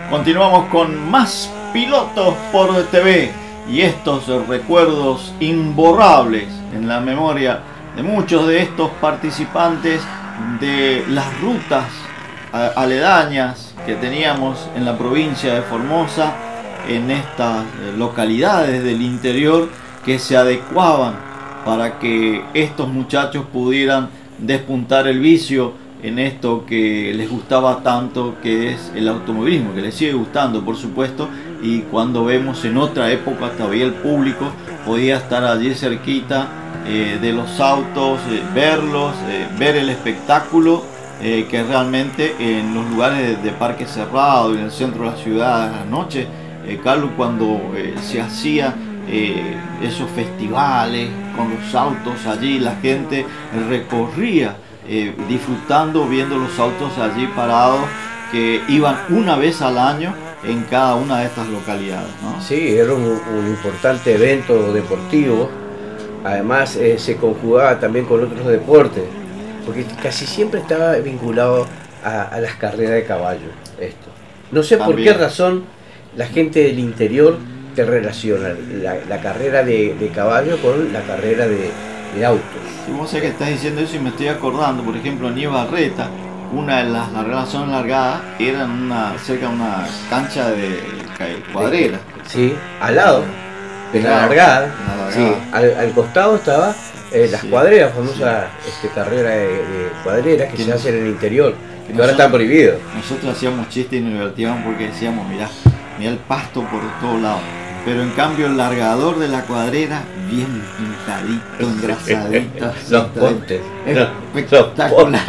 Continuamos con más Pilotos por TV y estos recuerdos imborrables en la memoria de muchos de estos participantes de las rutas aledañas que teníamos en la provincia de Formosa, en estas localidades del interior que se adecuaban para que estos muchachos pudieran despuntar el vicio en esto que les gustaba tanto, que es el automovilismo, que les sigue gustando por supuesto. Y cuando vemos en otra época todavía el público podía estar allí cerquita de los autos, verlos, ver el espectáculo, que realmente en los lugares de parque cerrado, en el centro de la ciudad a la noche, Carlos, cuando se hacía esos festivales con los autos allí, la gente recorría disfrutando, viendo los autos allí parados que iban una vez al año en cada una de estas localidades, ¿no? Sí, era un importante evento deportivo. Además se conjugaba también con otros deportes, porque casi siempre estaba vinculado a las carreras de caballo. Esto. No sé también por qué razón la gente del interior te relaciona la carrera de caballo con la carrera de autos. Si vos sabés que estás diciendo eso y me estoy acordando, por ejemplo, en Barreta, una de las relaciones largadas era cerca de una cancha de cuadrera. Sí, al lado de la largada. Sí, al costado estaba las cuadreras, famosa carrera de cuadreras que se hace en el interior, que ahora está prohibido. Nosotros hacíamos chistes y nos divertíamos porque decíamos, mirá el pasto por todos lados. Pero en cambio el largador de la cuadrera, bien pintadito, engrasadito. Los postes. Espectacular.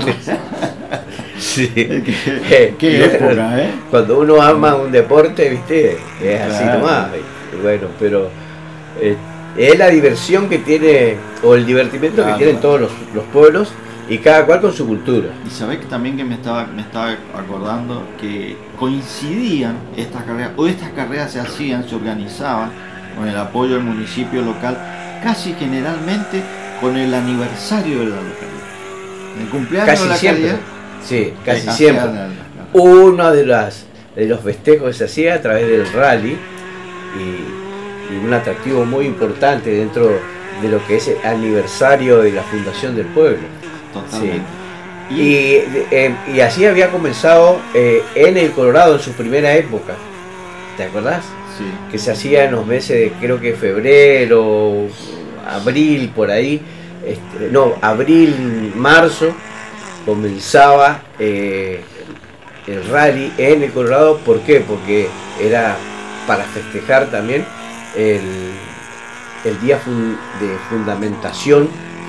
Sí. Qué época, ¿eh? Cuando uno ama un deporte, viste, es así nomás. Bueno, pero es la diversión que tiene, o el divertimento que tienen todos los pueblos, y cada cual con su cultura. Y sabés que también que me estaba acordando que coincidían estas carreras se hacían, se organizaban con el apoyo del municipio local, casi generalmente con el aniversario de la localidad. El cumpleaños casi de la siempre. localidad. Sí, casi siempre. Uno de los festejos que se hacía a través del rally, y un atractivo muy importante dentro de lo que es el aniversario de la fundación del pueblo. Totalmente. Sí. Y así había comenzado en el Colorado en su primera época. ¿Te acordás? Sí. Que se hacía en los meses de, creo que febrero, abril, por ahí. Abril, marzo, comenzaba el rally en el Colorado. ¿Por qué? Porque era para festejar también el día de fundamentación,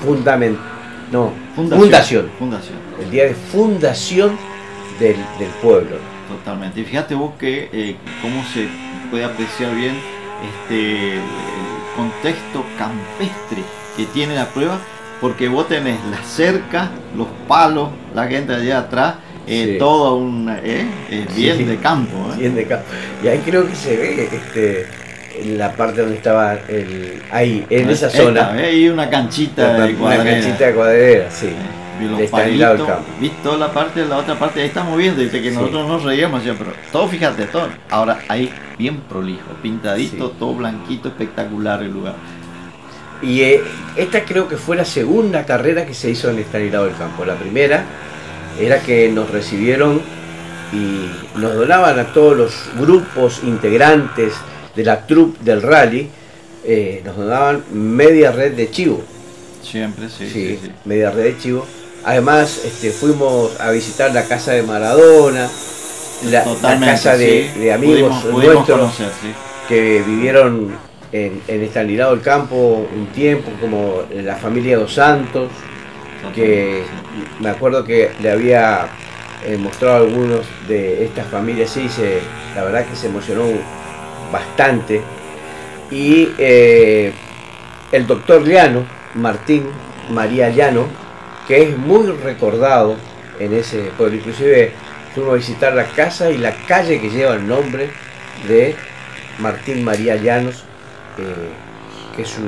fundación. El día de fundación del pueblo. Totalmente. Y fíjate vos que cómo se puede apreciar bien el contexto campestre que tiene la prueba, porque vos tenés la cerca, los palos, la gente allá atrás, todo bien de campo. Bien de campo. Y ahí creo que se ve en la parte donde estaba ahí, en esa zona. Hay una canchita de cuadrera. Una canchita de cuadrera, sí. Los palitos, viste toda la otra parte, ahí estamos viendo, dice que nosotros nos reíamos, pero todo, fíjate, todo. Ahora ahí bien prolijo, pintadito, todo blanquito, espectacular el lugar. Y esta creo que fue la segunda carrera que se hizo en Estanislao del Campo. La primera era que nos recibieron y nos donaban a todos los grupos integrantes de la troupe del rally, nos donaban media red de chivo. Siempre, sí. Media red de chivo. Además, fuimos a visitar la casa de Maradona, la casa de amigos nuestros conocer, que vivieron en Estanislao del Campo un tiempo, como la familia Dos Santos, que me acuerdo que le había mostrado a algunos de estas familias, la verdad que se emocionó bastante. Y el doctor Llano, Martín María Llano, que es muy recordado en ese pueblo, inclusive fuimos a visitar la casa y la calle que lleva el nombre de Martín María Llanos, que su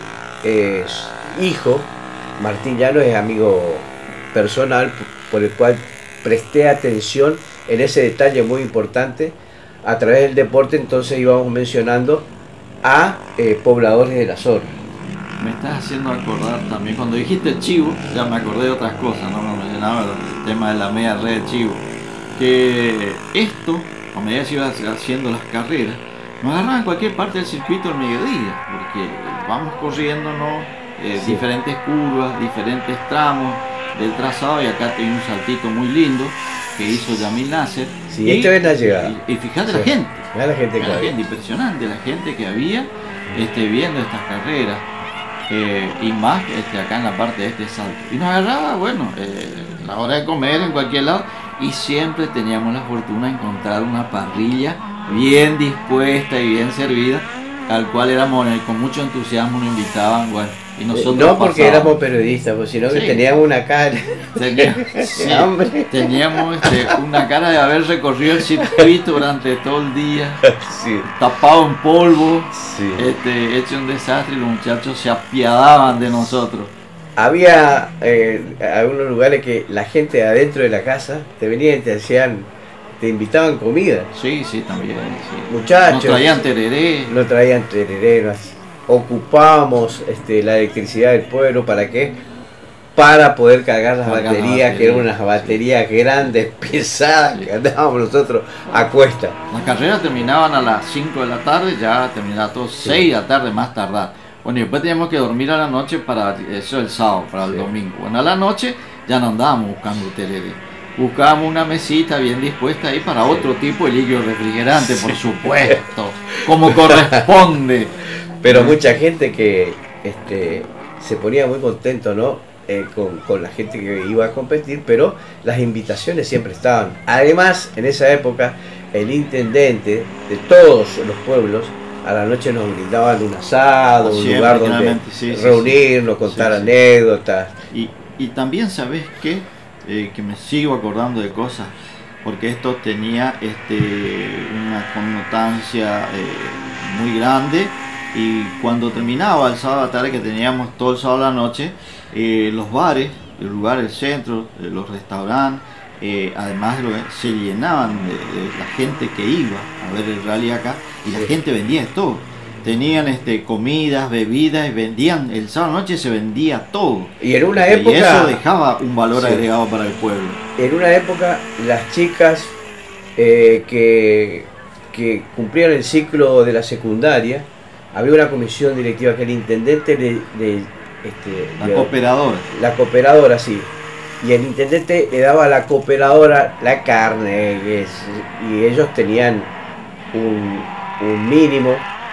hijo Martín Llano es amigo personal, por el cual presté atención en ese detalle muy importante a través del deporte entonces íbamos mencionando a pobladores de la zona. Me estás haciendo acordar también, cuando dijiste chivo, ya me acordé de otras cosas, no me mencionaba el tema de la media red de chivo. Que esto, a medida que se iban haciendo las carreras, nos agarraban en cualquier parte del circuito al mediodía, porque vamos corriendo, ¿no? Sí. Diferentes curvas, diferentes tramos del trazado, y acá hay un saltito muy lindo que hizo Yamil Nasser. Sí, esta vez la llegada. Y fíjate Sí. la gente. Mirá la gente que La había. gente, impresionante la gente que había viendo estas carreras, y más acá en la parte de este salto. Y nos agarraba, bueno, la hora de comer en cualquier lado, y siempre teníamos la fortuna de encontrar una parrilla bien dispuesta y bien servida, al cual éramos, con mucho entusiasmo nos invitaban, bueno, y nosotros No porque pasábamos. éramos periodistas, pues, sino que Sí. teníamos una cara Sí, hambre. teníamos una cara de haber recorrido el circuito durante todo el día, Sí, tapado en polvo, sí. hecho un desastre, y los muchachos se apiadaban de nosotros. Había algunos lugares que la gente adentro de la casa te venían y te invitaban comida. Sí, sí, también. Sí. Muchachos. Nos traían tereré. No traían terereras. Ocupábamos la electricidad del pueblo, ¿para qué? Para poder cargar las Cargar las baterías, que eran unas baterías, baterías grandes, pesadas, Sí. que andábamos nosotros a cuesta. Las carreras terminaban a las 5 de la tarde, ya terminaba todo 6 de la tarde más tardar. Bueno, y después teníamos que dormir a la noche para eso el sábado, para el Sí. domingo. Bueno, a la noche ya no andábamos buscando tereré. Buscábamos una mesita bien dispuesta ahí para otro tipo de líquido refrigerante, por supuesto, como corresponde. Pero mucha gente que se ponía muy contento, ¿no? Con la gente que iba a competir, pero las invitaciones siempre estaban. Además, en esa época, el intendente de todos los pueblos a la noche nos brindaban un asado, un Siempre, lugar donde generalmente, sí, sí, reunirnos, sí. contar Sí, sí. anécdotas. Y también, ¿sabes qué? Que me sigo acordando de cosas, porque esto tenía una connotancia muy grande, y cuando terminaba el sábado a la tarde, que teníamos todo el sábado a la noche, los bares, el lugar, el centro, los restaurantes, además se llenaban de la gente que iba a ver el rally acá, y la Sí. gente vendía todo. Tenían comidas, bebidas, y vendían, el sábado a la noche se vendía todo. Y en una Y época, eso dejaba un valor Sí. agregado para el pueblo. las chicas que cumplían el ciclo de la secundaria, había una comisión directiva que el intendente La cooperadora. la cooperadora, sí, y el intendente le daba a la cooperadora la carne, y ellos tenían un mínimo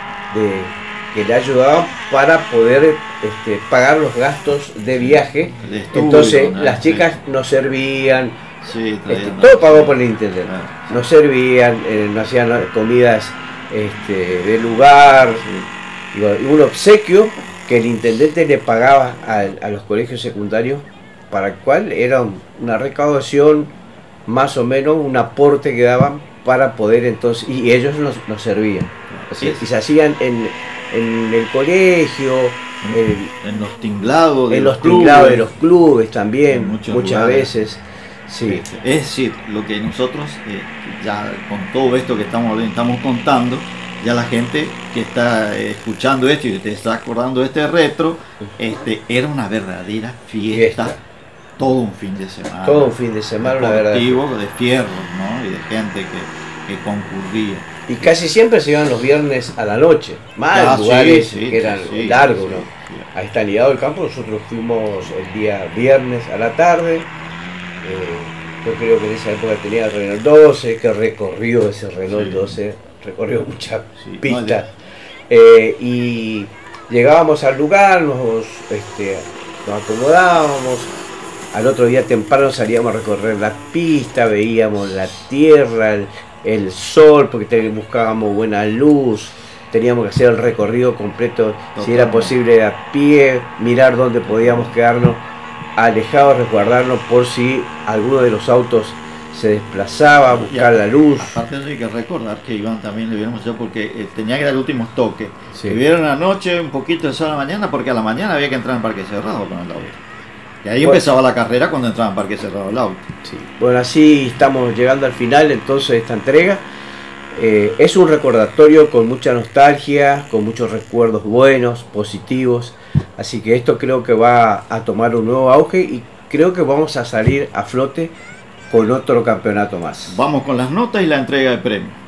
que le ayudaban para poder pagar los gastos de viaje. De estudio, Entonces ¿no? las chicas nos servían, Sí, traían- todo pagado por el intendente, Ah, nos servían, nos hacían comidas de lugar, sí. y un obsequio que el intendente le pagaba a los colegios secundarios, para el cual era una recaudación, más o menos un aporte que daban para poder entonces, y ellos nos servían. Así es. Y se hacían en el colegio, En los tinglados de en los los tinglados clubes. de los clubes también, En muchos muchas lugares. veces. Sí. Es decir, lo que nosotros, ya con todo esto que estamos contando, ya la gente que está escuchando esto y te está acordando de este retro, era una verdadera fiesta, Fiesta. todo un fin de semana. Todo un fin de semana, una verdad. deportivo, de fierros, ¿no? Y de gente que concurría. Y casi siempre se iban los viernes a la noche, más Ah, lugares sí, sí, que eran sí, largos, sí, ¿no? sí. Ahí está ligado el campo, nosotros fuimos el día viernes a la tarde. Yo creo que en esa época tenía el Renault 12, que recorrió ese Renault Sí. 12, recorrió muchas Sí, pistas. Y llegábamos al lugar, nos acomodábamos. Al otro día temprano salíamos a recorrer la pista, veíamos la tierra, el sol, porque buscábamos buena luz. Teníamos que hacer el recorrido completo, si era posible a pie, mirar dónde podíamos quedarnos alejados, resguardarnos por si alguno de los autos se desplazaba, buscar la luz. Aparte de eso hay que recordar que iban también, le vieron yo porque tenía que dar últimos toques. Sí. Le vieron la noche, un poquito de sol a la mañana, porque a la mañana había que entrar en parque cerrado con el auto. Y ahí Bueno. empezaba la carrera cuando entraba en parque cerrado el auto. Sí. Bueno, así estamos llegando al final entonces de esta entrega. Es un recordatorio con mucha nostalgia, con muchos recuerdos buenos, positivos, así que esto creo que va a tomar un nuevo auge y creo que vamos a salir a flote con otro campeonato más. Vamos con las notas y la entrega de premios.